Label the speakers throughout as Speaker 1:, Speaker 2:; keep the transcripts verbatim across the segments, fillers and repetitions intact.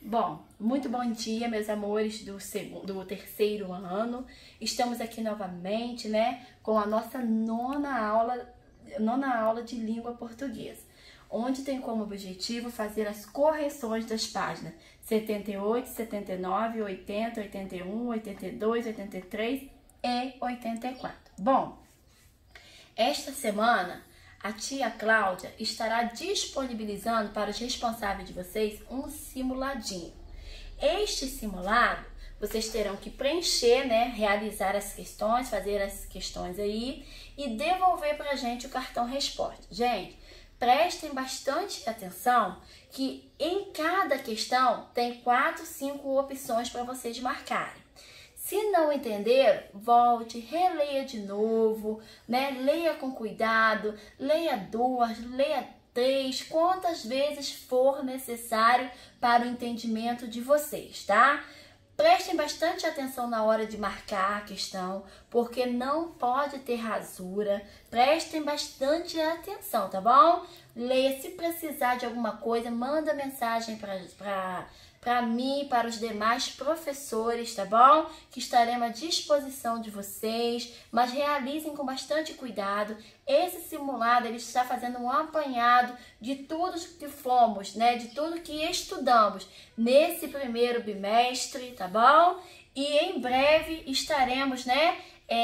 Speaker 1: Bom, muito bom dia, meus amores do, segundo, do terceiro ano. Estamos aqui novamente, né, com a nossa nona aula, nona aula de língua portuguesa, onde tem como objetivo fazer as correções das páginas setenta e oito, setenta e nove, oitenta, oitenta e um, oitenta e dois, oitenta e três e oitenta e quatro. Bom, esta semana a tia Cláudia estará disponibilizando para os responsáveis de vocês um simuladinho. Este simulado, vocês terão que preencher, né, realizar as questões, fazer as questões aí e devolver para a gente o cartão resposta. Gente, prestem bastante atenção que em cada questão tem quatro, cinco opções para vocês marcarem. Se não entenderam, volte, releia de novo, né? Leia com cuidado, leia duas, leia três, quantas vezes for necessário para o entendimento de vocês, tá? Prestem bastante atenção na hora de marcar a questão, porque não pode ter rasura. Prestem bastante atenção, tá bom? Leia, se precisar de alguma coisa, manda mensagem para para mim, para os demais professores, tá bom? Que estaremos à disposição de vocês, mas realizem com bastante cuidado. Esse simulado, ele está fazendo um apanhado de tudo que fomos, né? De tudo que estudamos nesse primeiro bimestre, tá bom? E em breve estaremos, né?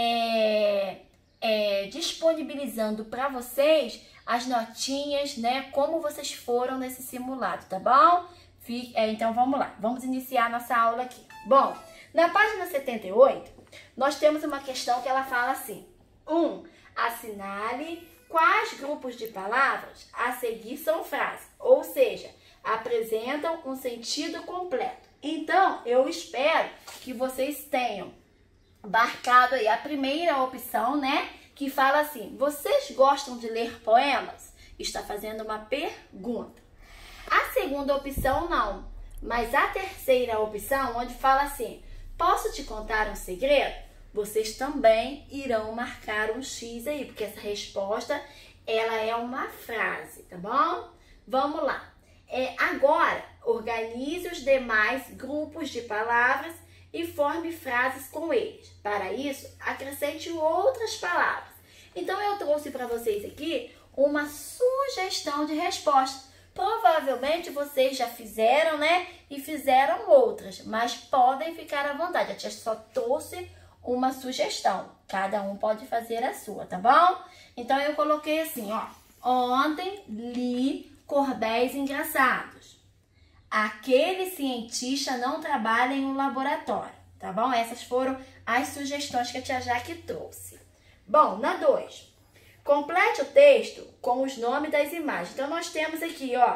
Speaker 1: É, é, disponibilizando para vocês as notinhas, né? Como vocês foram nesse simulado, tá bom? Então vamos lá, vamos iniciar nossa aula aqui. Bom, na página setenta e oito, nós temos uma questão que ela fala assim: um, assinale quais grupos de palavras a seguir são frases, ou seja, apresentam um sentido completo. Então, eu espero que vocês tenham marcado aí a primeira opção, né? Que fala assim: vocês gostam de ler poemas? Está fazendo uma pergunta. A segunda opção não, mas a terceira opção, onde fala assim: posso te contar um segredo? Vocês também irão marcar um X aí, porque essa resposta, ela é uma frase, tá bom? Vamos lá. É, agora, organize os demais grupos de palavras e forme frases com eles. Para isso, acrescente outras palavras. Então, eu trouxe para vocês aqui uma sugestão de resposta. Provavelmente vocês já fizeram, né? E fizeram outras, mas podem ficar à vontade. A tia só trouxe uma sugestão. Cada um pode fazer a sua, tá bom? Então, eu coloquei assim, ó. Ontem li Cordéis Engraçados. Aquele cientista não trabalha em um laboratório, tá bom? Essas foram as sugestões que a tia Jaque trouxe. Bom, na dois. Complete o texto com os nomes das imagens. Então, nós temos aqui, ó,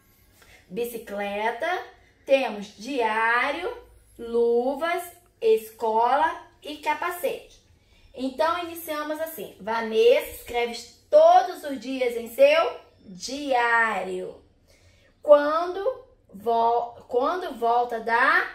Speaker 1: bicicleta, temos diário, luvas, escola e capacete. Então, iniciamos assim. Vanessa escreve todos os dias em seu diário. Quando, vo quando volta da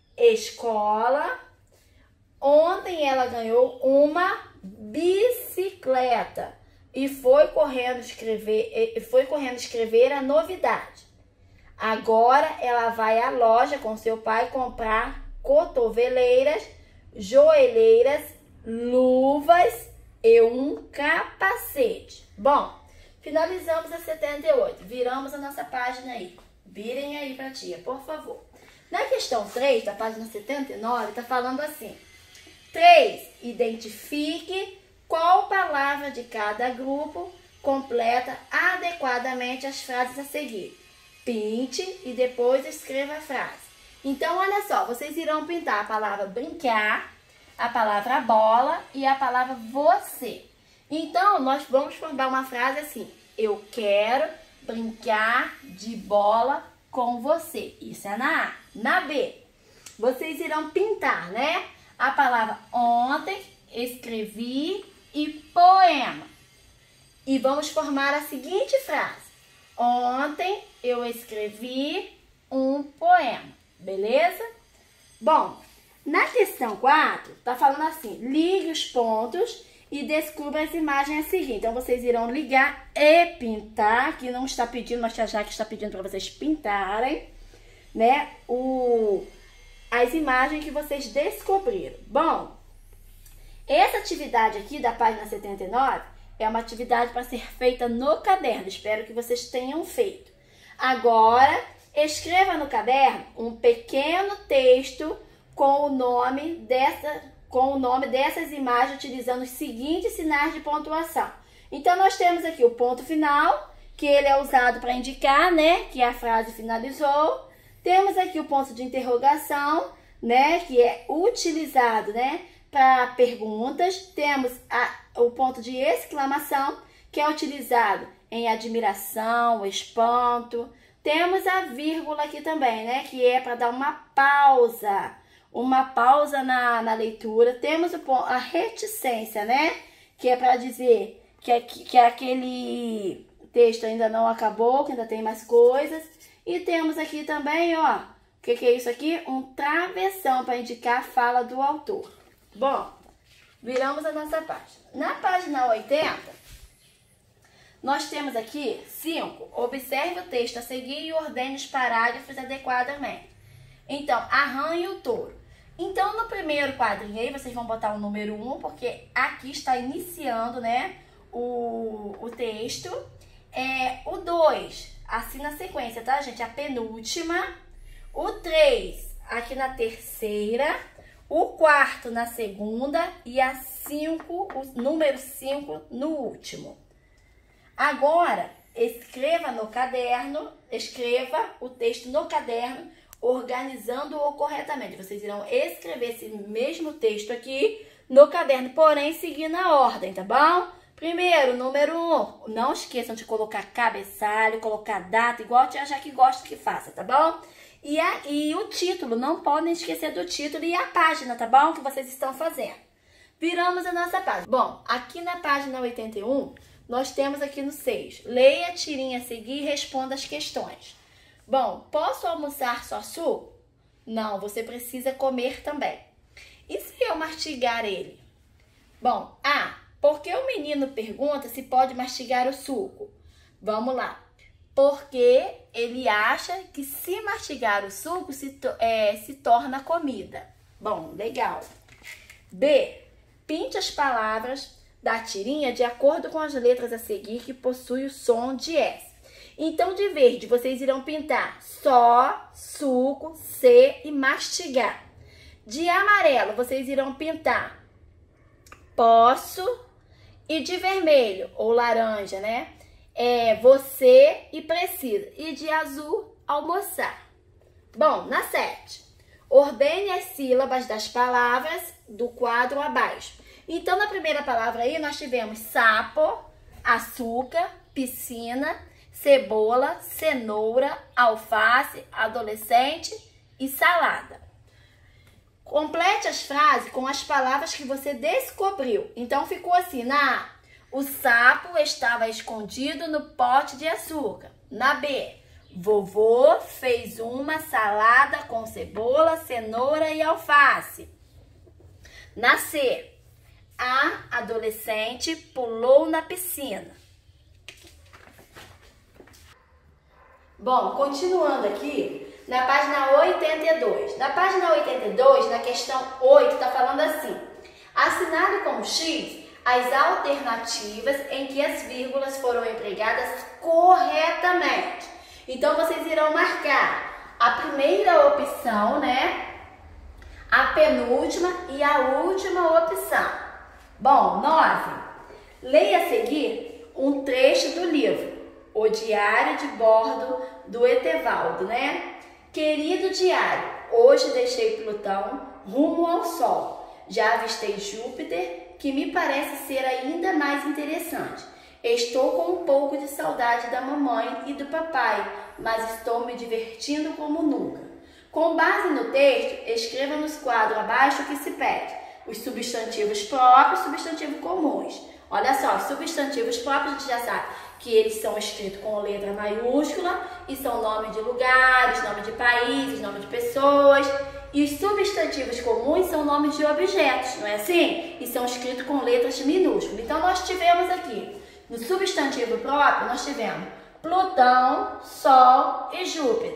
Speaker 1: escola, ontem ela ganhou uma bicicleta e foi correndo escrever, foi correndo escrever a novidade. Agora ela vai à loja com seu pai comprar cotoveleiras, joelheiras, luvas e um capacete. Bom, finalizamos a setenta e oito. Viramos a nossa página aí. Virem aí pra tia, por favor. Na questão três, da página setenta e nove, tá falando assim: três. Identifique qual palavra de cada grupo completa adequadamente as frases a seguir. Pinte e depois escreva a frase. Então, olha só, vocês irão pintar a palavra brincar, a palavra bola e a palavra você. Então, nós vamos formar uma frase assim: eu quero brincar de bola com você. Isso é na A. Na B, vocês irão pintar, né? A palavra ontem, escrevi e poema. E vamos formar a seguinte frase: ontem eu escrevi um poema. Beleza? Bom, na questão quatro, tá falando assim: ligue os pontos e descubra as imagens a seguir. Então, vocês irão ligar e pintar, que não está pedindo, mas já que está pedindo para vocês pintarem. né, o, as imagens que vocês descobriram. Bom, essa atividade aqui da página setenta e nove é uma atividade para ser feita no caderno. Espero que vocês tenham feito. Agora, escreva no caderno um pequeno texto com o nome dessa, com o nome dessas imagens, utilizando os seguintes sinais de pontuação. Então, nós temos aqui o ponto final, que ele é usado para indicar, né, que a frase finalizou. Temos aqui o ponto de interrogação, né, que é utilizado, né, para perguntas. Temos a, o ponto de exclamação, que é utilizado em admiração, espanto. Temos a vírgula aqui também, né, que é para dar uma pausa, uma pausa na, na leitura. Temos o, a reticência, né, que é para dizer que, é, que é aquele texto ainda não acabou, que ainda tem mais coisas. E temos aqui também, ó, o que, que é isso aqui? Um travessão para indicar a fala do autor. Bom, viramos a nossa página. Na página oitenta, nós temos aqui cinco. Observe o texto a seguir e ordene os parágrafos adequadamente. Então, arranhe o touro. Então, no primeiro quadrinho aí, vocês vão botar o número um, porque aqui está iniciando, né, o, o texto. É, o dois, assim na sequência, tá, gente? A penúltima. O três, aqui na terceira. O quarto na segunda. E a cinco, o número cinco no último. Agora, escreva no caderno, escreva o texto no caderno, organizando-o corretamente. Vocês irão escrever esse mesmo texto aqui no caderno, porém seguindo a ordem, tá bom? Primeiro, número um, não esqueçam de colocar cabeçalho, colocar data, igual a tia Jaque gosta que faça, tá bom? E, a, e o título, não podem esquecer do título e a página, tá bom? Que vocês estão fazendo. Viramos a nossa página. Bom, aqui na página oitenta e um, nós temos aqui no seis. Leia a tirinha a seguir e responda as questões. Bom, posso almoçar só suco? Não, você precisa comer também. E se eu mastigar ele? Bom, A. Porque o menino pergunta se pode mastigar o suco. Vamos lá. Porque ele acha que se mastigar o suco se, to é, se torna comida. Bom, legal. B. Pinte as palavras da tirinha de acordo com as letras a seguir que possui o som de S. Então, de verde, vocês irão pintar só, suco, C e mastigar. De amarelo, vocês irão pintar posso. E de vermelho ou laranja, né? É você e precisa. E de azul, almoçar. Bom, na sete. Ordene as sílabas das palavras do quadro abaixo. Então, na primeira palavra aí, nós tivemos sapo, açúcar, piscina, cebola, cenoura, alface, adolescente e salada. Complete as frases com as palavras que você descobriu. Então, ficou assim, na A, o sapo estava escondido no pote de açúcar. Na B, vovô fez uma salada com cebola, cenoura e alface. Na C, a adolescente pulou na piscina. Bom, continuando aqui, na página oitenta e dois. Na página oitenta e dois, na questão oito, está falando assim. Assinale com X as alternativas em que as vírgulas foram empregadas corretamente. Então, vocês irão marcar a primeira opção, né? A penúltima e a última opção. Bom, nove. Leia a seguir um trecho do livro O Diário de Bordo do Etevaldo, né? Querido diário, hoje deixei Plutão rumo ao Sol. Já avistei Júpiter, que me parece ser ainda mais interessante. Estou com um pouco de saudade da mamãe e do papai, mas estou me divertindo como nunca. Com base no texto, escreva nos quadros abaixo o que se pede. Os substantivos próprios e substantivos comuns. Olha só, os substantivos próprios a gente já sabe que eles são escritos com letra maiúscula e são nome de lugares, nome de países, nome de pessoas. E os substantivos comuns são nomes de objetos, não é assim? E são escritos com letras minúsculas. Então, nós tivemos aqui, no substantivo próprio, nós tivemos Plutão, Sol e Júpiter.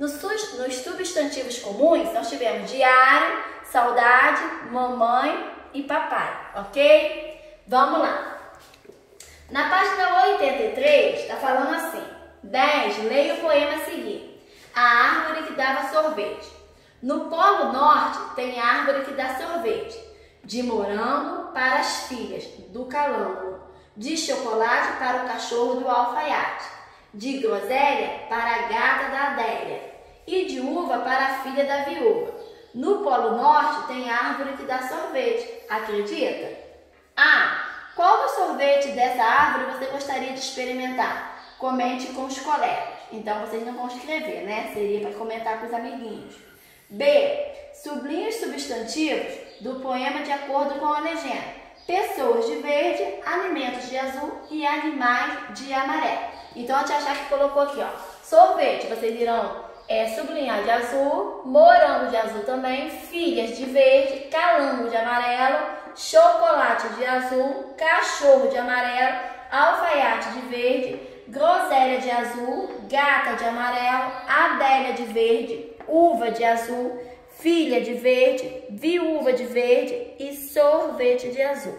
Speaker 1: Nos, nos substantivos comuns, nós tivemos diário, saudade, mamãe e papai, ok? Vamos lá. Na página oitenta e três, está falando assim. dez. Leia o poema a seguir. A árvore que dava sorvete. No Polo Norte tem árvore que dá sorvete. De morango para as filhas do calango. De chocolate para o cachorro do alfaiate. De groselha para a gata da Adélia. E de uva para a filha da viúva. No Polo Norte tem árvore que dá sorvete. Acredita? Ah, qual o sorvete dessa árvore você gostaria de experimentar? Comente com os colegas. Então, vocês não vão escrever, né? Seria para comentar com os amiguinhos. B. Sublinhe os substantivos do poema de acordo com a legenda. Pessoas de verde, alimentos de azul e animais de amarelo. Então, a tia achar que colocou aqui, ó. Sorvete, vocês irão é, sublinhar de azul, morango de azul também, filhas de verde, calango de amarelo, chocolate de azul, cachorro de amarelo, alfaiate de verde, groselha de azul, gata de amarelo, Adélia de verde, uva de azul, filha de verde, viúva de verde e sorvete de azul.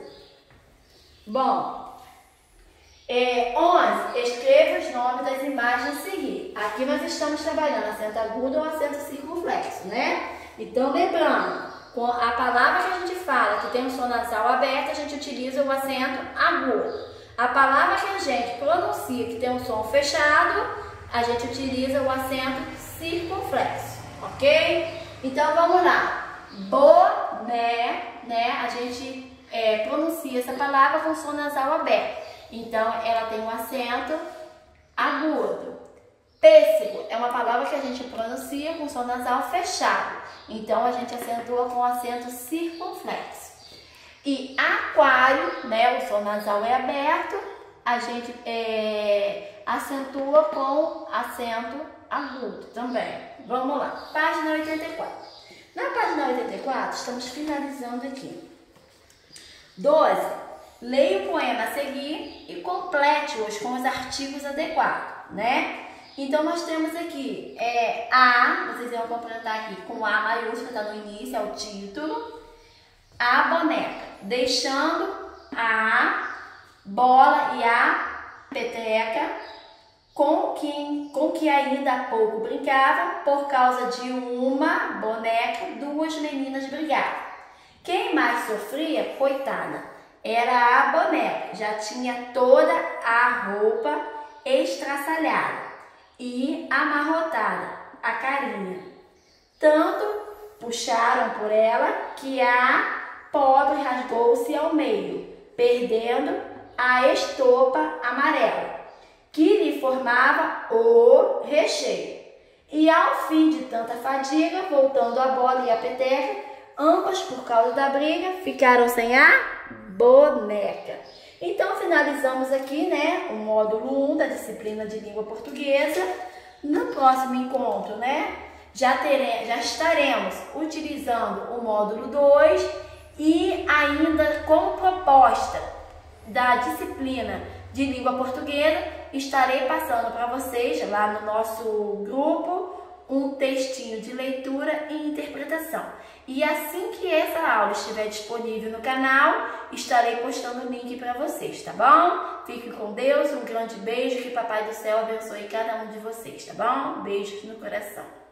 Speaker 1: Bom, é, onze. Escreva os nomes das imagens a seguir. Aqui nós estamos trabalhando acento agudo ou acento circunflexo, né? Então, lembrando, com a palavra que a gente fala que tem um som nasal aberto, a gente utiliza o acento agudo. A palavra que a gente pronuncia que tem um som fechado, a gente utiliza o acento circunflexo, ok? Então, vamos lá. Boné, né? A gente é, pronuncia essa palavra com som nasal aberto. Então, ela tem um acento agudo. Pêssego é uma palavra que a gente pronuncia com som nasal fechado. Então, a gente acentua com acento circunflexo. E aquário, né, o som nasal é aberto, a gente é, acentua com acento agudo também. Vamos lá, página oitenta e quatro. Na página oitenta e quatro, estamos finalizando aqui. doze. Leia o poema a seguir e complete-os com os artigos adequados, né? Então, nós temos aqui é, A, vocês vão completar aqui com A maiúsculo, está no início, é o título. A boneca, deixando a bola e a peteca com que, com que ainda há pouco brincava, por causa de uma boneca, duas meninas brigavam. Quem mais sofria, coitada, era a boneca, já tinha toda a roupa estraçalhada e amarrotada, a carinha. Tanto puxaram por ela que a pobre rasgou-se ao meio, perdendo a estopa amarela, que lhe formava o recheio. E ao fim de tanta fadiga, voltando a bola e a peteca, ambas, por causa da briga, ficaram sem a boneca. Então, finalizamos aqui, né, o módulo um da disciplina de língua portuguesa. No próximo encontro, né, já, teremos, já estaremos utilizando o módulo dois e ainda como proposta da disciplina de língua portuguesa, estarei passando para vocês lá no nosso grupo um textinho de leitura e interpretação. E assim que essa aula estiver disponível no canal, estarei postando o link para vocês, tá bom? Fique com Deus, um grande beijo, que Papai do Céu abençoe cada um de vocês, tá bom? Beijos no coração.